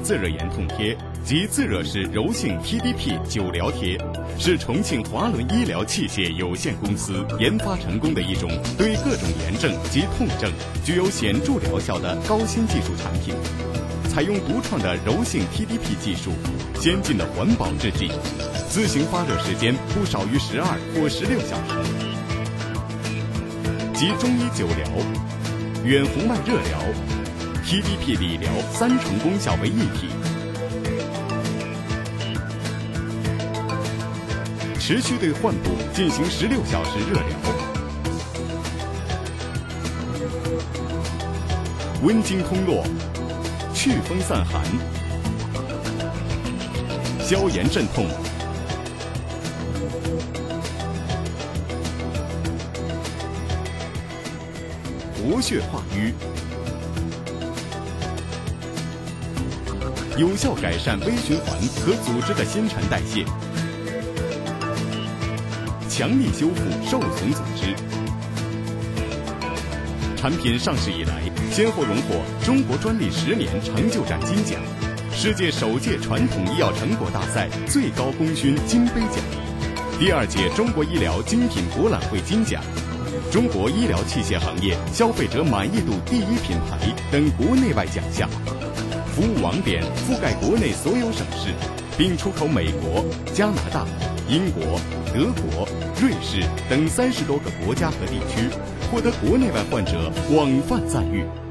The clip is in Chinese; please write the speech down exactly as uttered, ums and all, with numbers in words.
自热炎痛贴及自热式柔性 T D P 久疗贴，是重庆华伦医疗器械有限公司研发成功的一种对各种炎症及痛症具有显著疗效的高新技术产品。采用独创的柔性 T D P 技术，先进的环保制剂，自行发热时间不少于十二或十六小时。集中医久疗、远红外热疗、T D P 理疗三重功效为一体，持续对患部进行十六小时热疗，温经通络，祛风散寒，消炎镇痛，活血化瘀，有效改善微循环和组织的新陈代谢，强力修复受损组织。产品上市以来，先后荣获中国专利十年成就奖金奖、世界首届传统医药成果大赛最高功勋金杯奖、第二届中国医疗精品博览会金奖、中国医疗器械行业消费者满意度第一品牌等国内外奖项。服务网点覆盖国内所有省市，并出口美国、加拿大、英国、德国、瑞士等三十多个国家和地区，获得国内外患者广泛赞誉。